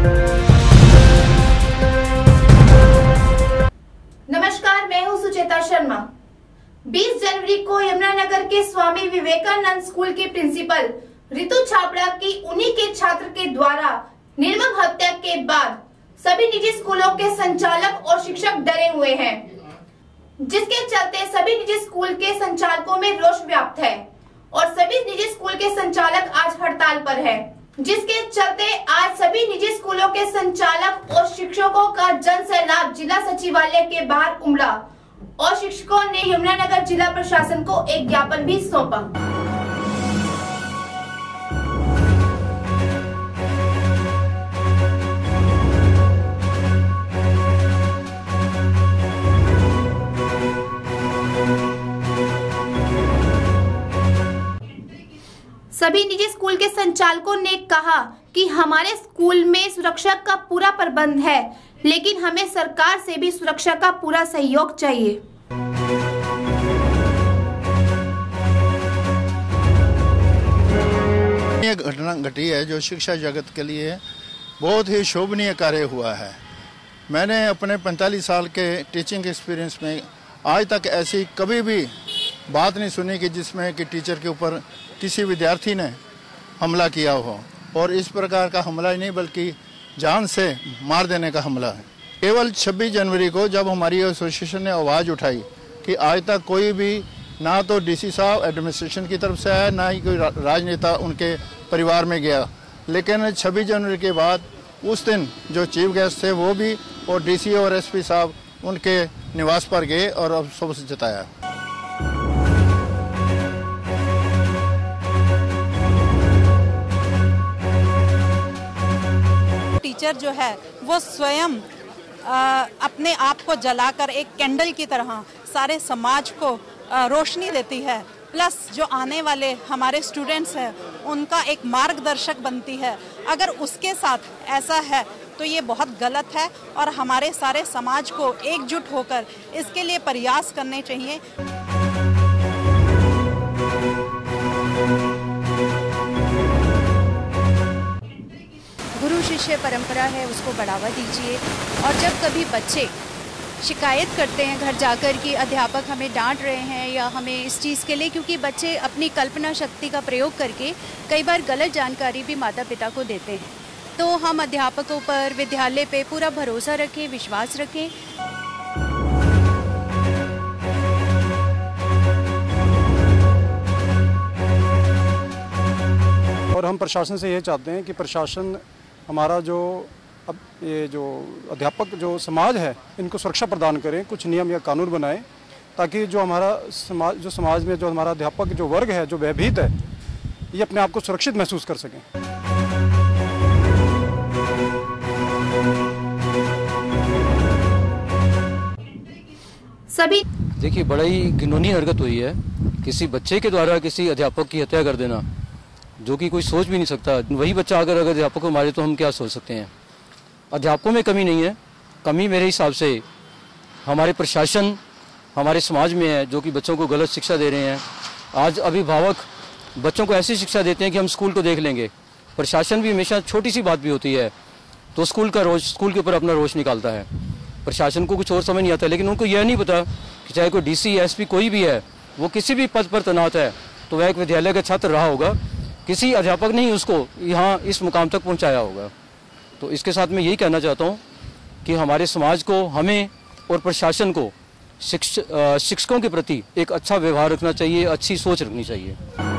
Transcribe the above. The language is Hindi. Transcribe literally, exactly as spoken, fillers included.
नमस्कार, मैं हूं सुचेता शर्मा। बीस जनवरी को यमुनानगर के स्वामी विवेकानंद स्कूल के प्रिंसिपल रितु छाबड़ा की उन्हीं के छात्र के द्वारा निर्मम हत्या के बाद सभी निजी स्कूलों के संचालक और शिक्षक डरे हुए हैं, जिसके चलते सभी निजी स्कूल के संचालकों में रोष व्याप्त है और सभी निजी स्कूल के संचालक आज हड़ताल पर है, जिसके चलते आज सभी निजी स्कूलों के संचालक और शिक्षकों का जन सैलाब जिला सचिवालय के बाहर उमड़ा और शिक्षकों ने यमुनानगर जिला प्रशासन को एक ज्ञापन भी सौंपा। सभी निजी स्कूल के संचालकों ने कहा कि हमारे स्कूल में सुरक्षा का पूरा प्रबंध है, लेकिन हमें सरकार से भी सुरक्षा का पूरा सहयोग चाहिए। ये घटना घटी है जो शिक्षा जगत के लिए बहुत ही शोभनीय कार्य हुआ है। मैंने अपने पैंतालीस साल के टीचिंग एक्सपीरियंस में आज तक ऐसी कभी भी बात नहीं सुनी कि जिसमें कि टीचर के ऊपर किसी विद्यार्थी ने हमला किया हो, और इस प्रकार का हमला ही नहीं बल्कि जान से मार देने का हमला है। केवल छब्बीस जनवरी को जब हमारी एसोसिएशन ने आवाज़ उठाई कि आज तक कोई भी ना तो डीसी साहब एडमिनिस्ट्रेशन की तरफ से आया, ना ही कोई राजनेता उनके परिवार में गया, लेकिन छब्बीस जनवरी के बाद उस दिन जो चीफ गेस्ट थे वो भी और डीसी और एसपी साहब उनके निवास पर गए और अफसोस जताया। टीचर जो है वो स्वयं आ, अपने आप को जलाकर एक कैंडल की तरह सारे समाज को आ, रोशनी देती है, प्लस जो आने वाले हमारे स्टूडेंट्स हैं उनका एक मार्गदर्शक बनती है। अगर उसके साथ ऐसा है तो ये बहुत गलत है और हमारे सारे समाज को एकजुट होकर इसके लिए प्रयास करने चाहिए। गुरु शिष्य परंपरा है, उसको बढ़ावा दीजिए। और जब कभी बच्चे शिकायत करते हैं घर जाकर कि अध्यापक हमें डांट रहे हैं या हमें इस चीज़ के लिए, क्योंकि बच्चे अपनी कल्पना शक्ति का प्रयोग करके कई बार गलत जानकारी भी माता पिता को देते हैं, तो हम अध्यापकों पर, विद्यालय पे पूरा भरोसा रखें, विश्वास रखें। और हम प्रशासन से ये चाहते हैं कि प्रशासन हमारा जो अब ये जो अध्यापक जो समाज है इनको सुरक्षा प्रदान करें, कुछ नियम या कानून बनाएं, ताकि जो हमारा समाज जो समाज में जो हमारा अध्यापक जो वर्ग है जो भयभीत है ये अपने आप को सुरक्षित महसूस कर सकें। सभी देखिए, बड़ा ही घिनौनी हरकत हुई है, किसी बच्चे के द्वारा किसी अध्यापक की हत्या कर देना, जो कि कोई सोच भी नहीं सकता। वही बच्चा अगर अगर अध्यापक को मारे तो हम क्या सोच सकते हैं। अध्यापकों में कमी नहीं है, कमी मेरे हिसाब से हमारे प्रशासन हमारे समाज में है, जो कि बच्चों को गलत शिक्षा दे रहे हैं। आज अभिभावक बच्चों को ऐसी शिक्षा देते हैं कि हम स्कूल को देख लेंगे। प्रशासन भी हमेशा छोटी सी बात भी होती है तो स्कूल का रोष स्कूल के ऊपर अपना रोष निकालता है। प्रशासन को कुछ और समझ नहीं आता, लेकिन उनको यह नहीं पता कि चाहे कोई डीसी एसपी कोई भी है, वो किसी भी पद पर तैनात है तो वह एक विद्यालय का छात्र रहा होगा, किसी अध्यापक ने ही उसको यहाँ इस मुकाम तक पहुँचाया होगा। तो इसके साथ मैं यही कहना चाहता हूँ कि हमारे समाज को, हमें और प्रशासन को शिक्ष शिक्षकों के प्रति एक अच्छा व्यवहार रखना चाहिए, अच्छी सोच रखनी चाहिए।